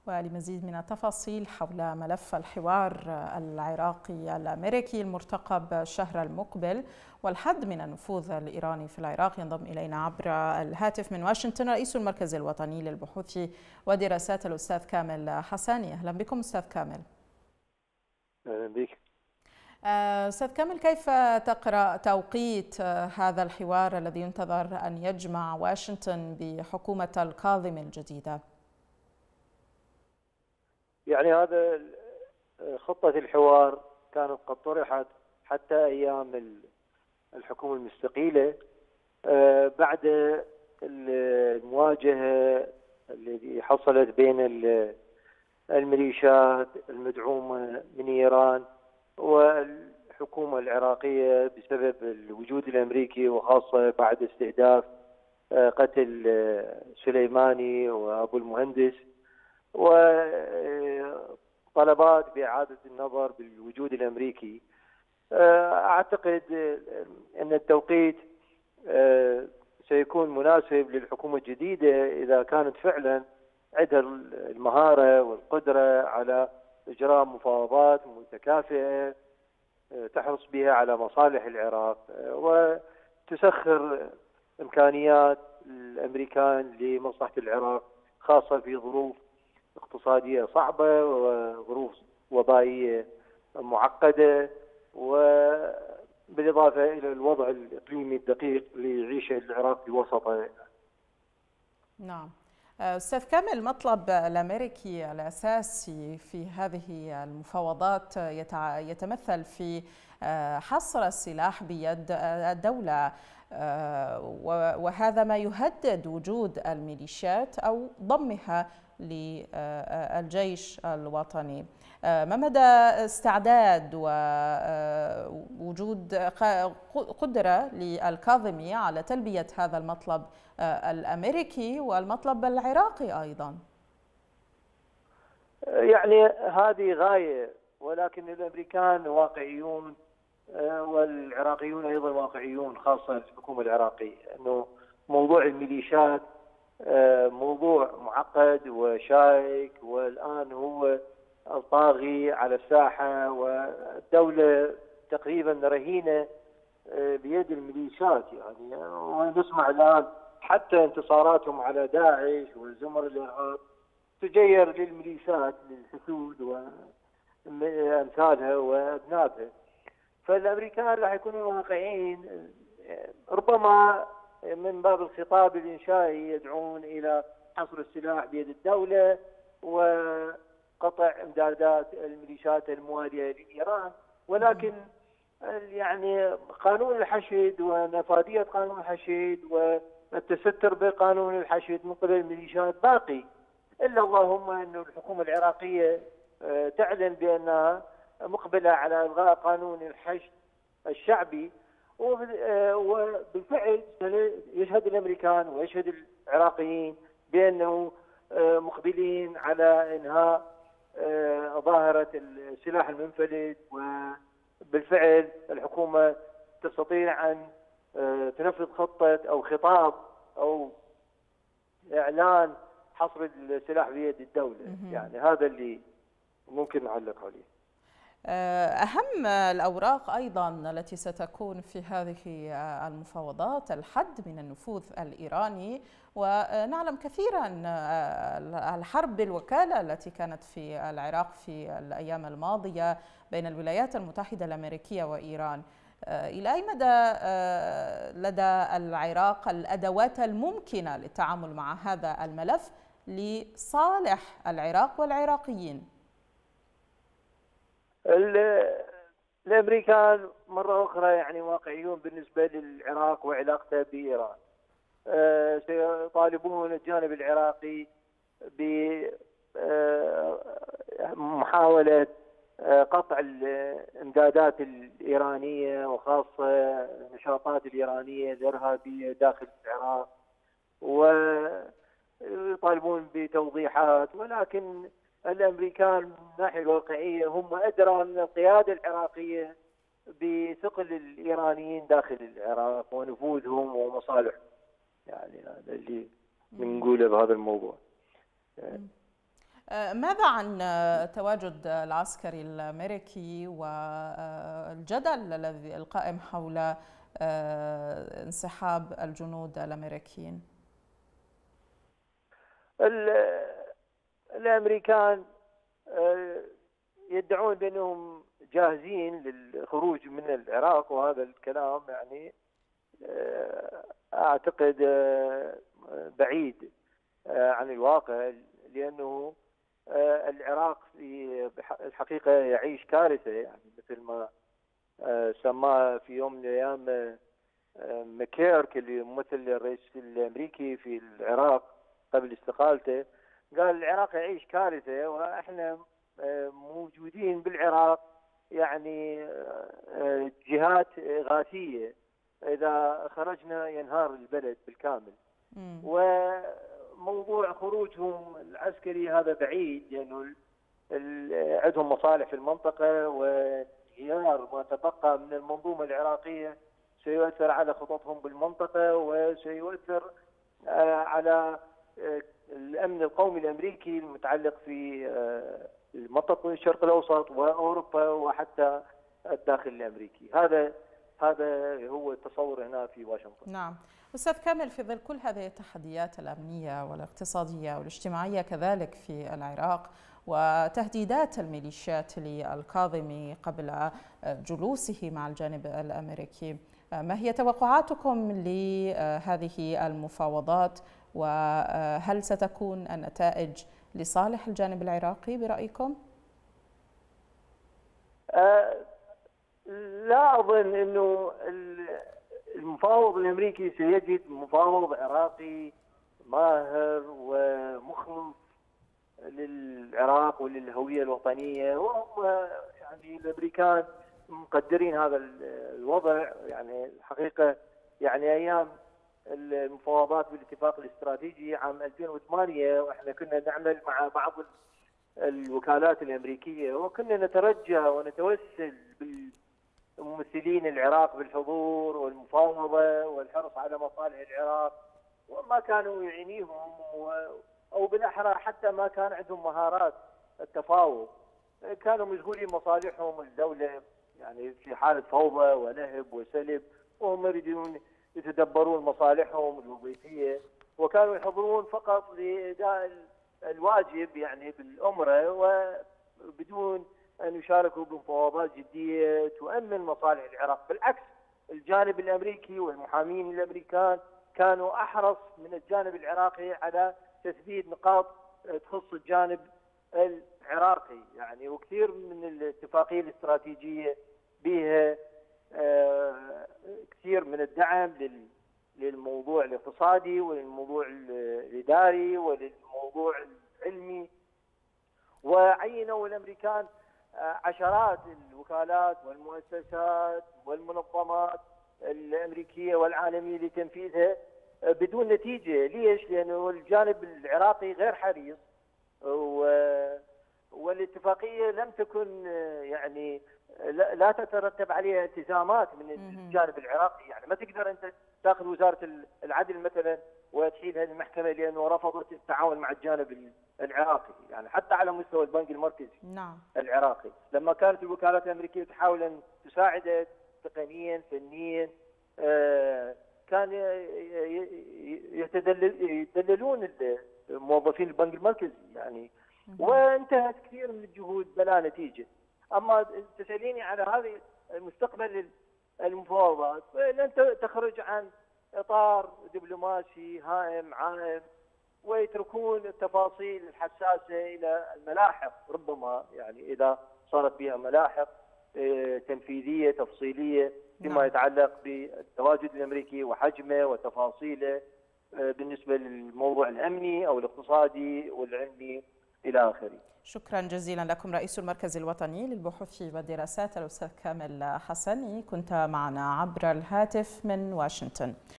ولمزيد من التفاصيل حول ملف الحوار العراقي الأمريكي المرتقب الشهر المقبل والحد من النفوذ الإيراني في العراق، ينضم إلينا عبر الهاتف من واشنطن رئيس المركز الوطني للبحوث ودراسات الأستاذ كامل حساني. أهلا بكم أستاذ كامل. أهلا بك. أستاذ كامل، كيف تقرأ توقيت هذا الحوار الذي ينتظر أن يجمع واشنطن بحكومة الكاظمي الجديدة؟ يعني هذا خطة الحوار كانت قد طرحت حتى أيام الحكومة المستقيلة بعد المواجهة التي حصلت بين الميليشيات المدعومة من إيران والحكومة العراقية بسبب الوجود الأمريكي، وخاصة بعد استهداف قتل سليماني وأبو المهندس، وطلبات بإعادة النظر بالوجود الأمريكي. أعتقد أن التوقيت سيكون مناسب للحكومة الجديدة إذا كانت فعلا عندها المهارة والقدرة على إجراء مفاوضات متكافئة تحرص بها على مصالح العراق وتسخر إمكانيات الأمريكان لمصلحة العراق، خاصة في ظروف اقتصادية صعبة وظروف وبائية معقدة، وبالإضافة إلى الوضع الإقليمي الدقيق اللي يعيشه العراق في وسطه. نعم أستاذ كامل، المطلب الأمريكي الأساسي في هذه المفاوضات يتمثل في حصر السلاح بيد الدولة، وهذا ما يهدد وجود الميليشيات أو ضمها للجيش الوطني. ما مدى استعداد ووجود قدرة للكاظمي على تلبية هذا المطلب الأمريكي والمطلب العراقي أيضا؟ يعني هذه غاية، ولكن الأمريكان واقعيون والعراقيون أيضا واقعيون، خاصة الحكومة العراقية، أنه موضوع الميليشيات موضوع معقد وشائك، والآن هو الطاغي على الساحة، والدولة تقريبا رهينة بيد الميليشيات. يعني ونسمع الآن حتى انتصاراتهم على داعش والزمر الإرهاب تجير للميليشيات للحشود وأمثالها وأذنابها. فالأمريكان راح يكونوا واقعيين، ربما من باب الخطاب الإنشائي يدعون إلى حصر السلاح بيد الدولة وقطع إمدادات الميليشيات الموالية لإيران، ولكن يعني قانون الحشد ونفاذية قانون الحشد والتستر بقانون الحشد من قبل الميليشيات باقي، إلا اللهم أن الحكومة العراقية تعلن بأنها مقبلة على إلغاء قانون الحشد الشعبي، وبالفعل يشهد الأمريكان ويشهد العراقيين بأنه مقبلين على إنهاء ظاهرة السلاح المنفلت، وبالفعل الحكومة تستطيع أن تنفذ خطة أو خطاب أو إعلان حصر السلاح بيد الدولة. يعني هذا اللي ممكن نعلق عليه. أهم الأوراق أيضا التي ستكون في هذه المفاوضات الحد من النفوذ الإيراني، ونعلم كثيرا الحرب بالوكالة التي كانت في العراق في الأيام الماضية بين الولايات المتحدة الأمريكية وإيران. إلى أي مدى لدى العراق الأدوات الممكنة للتعامل مع هذا الملف لصالح العراق والعراقيين؟ الامريكان مره اخرى يعني واقعيون بالنسبه للعراق وعلاقته بايران. سيطالبون الجانب العراقي بمحاوله قطع الامدادات الايرانيه، وخاصه النشاطات الايرانيه الارهابيه داخل العراق، ويطالبون بتوضيحات، ولكن الامريكان من الناحيه الواقعيه هم ادرى من القياده العراقيه بثقل الايرانيين داخل العراق ونفوذهم ومصالحهم. يعني هذا اللي بنقوله بهذا الموضوع. ماذا عن التواجد العسكري الأمريكي والجدل الذي القائم حول انسحاب الجنود الأمريكيين؟ الأمريكان يدعون بأنهم جاهزين للخروج من العراق، وهذا الكلام يعني أعتقد بعيد عن الواقع، لأنه العراق في الحقيقة يعيش كارثة، يعني مثل ما سماه في يوم من الأيام ماكيرك اللي ممثل الرئيس الأمريكي في العراق قبل استقالته، قال العراق يعيش كارثة وإحنا موجودين بالعراق يعني جهات إغاثية، إذا خرجنا ينهار البلد بالكامل. وموضوع خروجهم العسكري هذا بعيد، لأنه عندهم مصالح في المنطقة، وانهيار ما تبقى من المنظومة العراقية سيؤثر على خططهم بالمنطقة، وسيؤثر على الأمن القومي الأمريكي المتعلق في منطقة الشرق الأوسط وأوروبا وحتى الداخل الأمريكي. هذا هو التصور هنا في واشنطن. نعم أستاذ كامل، في ظل كل هذه التحديات الأمنية والاقتصادية والاجتماعية كذلك في العراق، وتهديدات الميليشيات للكاظمي قبل جلوسه مع الجانب الأمريكي، ما هي توقعاتكم لهذه المفاوضات، وهل ستكون النتائج لصالح الجانب العراقي برأيكم؟ لا أظن أنه المفاوض الأمريكي سيجد مفاوض عراقي ماهر ومخلص للعراق وللهوية الوطنية، وهم يعني الأمريكان مقدرين هذا الوضع. يعني الحقيقة يعني أيام المفاوضات بالاتفاق الاستراتيجي عام 2008 واحنا كنا نعمل مع بعض الوكالات الأمريكية، وكنا نترجى ونتوسل بالممثلين العراق بالحضور والمفاوضة والحرص على مصالح العراق، وما كانوا يعنيهم أو بالأحرى حتى ما كان عندهم مهارات التفاوض، كانوا مشغولين مصالحهم. الدولة يعني في حالة فوضى ونهب وسلب، وهم يريدون يتدبرون مصالحهم الوظيفية، وكانوا يحضرون فقط لأداء الواجب يعني بالأمرة، وبدون أن يشاركوا بمفاوضات جدية تؤمن مصالح العراق. بالعكس، الجانب الأمريكي والمحامين الأمريكان كانوا أحرص من الجانب العراقي على تثبيت نقاط تخص الجانب العراقي، يعني وكثير من الاتفاقية الاستراتيجية بها كثير من الدعم للموضوع الاقتصادي وللموضوع الإداري وللموضوع العلمي. وعينوا الأمريكان عشرات الوكالات والمؤسسات والمنظمات الأمريكية والعالمية لتنفيذها بدون نتيجة. ليش؟ لأنه الجانب العراقي غير حريص، والاتفاقية لم تكن يعني لا تترتب عليها التزامات من الجانب العراقي. يعني ما تقدر أنت تأخذ وزارة العدل مثلا وتحيلها للمحكمة لأنه رفضت التعاون مع الجانب العراقي، يعني حتى على مستوى البنك المركزي العراقي لما كانت الوكالات الأمريكية تحاول أن تساعده تقنيا فنيا، كان يتدللون موظفين البنك المركزي يعني، وانتهت كثير من الجهود بلا نتيجة. أما تسأليني على هذه المستقبل المفاوضات، لن تخرج عن إطار دبلوماسي هائم عام، ويتركون التفاصيل الحساسة إلى الملاحق، ربما يعني إذا صارت بها ملاحق تنفيذية تفصيلية فيما يتعلق بالتواجد الأمريكي وحجمه وتفاصيله بالنسبة للموضوع الأمني أو الاقتصادي والعلمي إلى آخره. شكرا جزيلا لكم رئيس المركز الوطني للبحوث والدراسات الأستاذ كامل حسني، كنت معنا عبر الهاتف من واشنطن.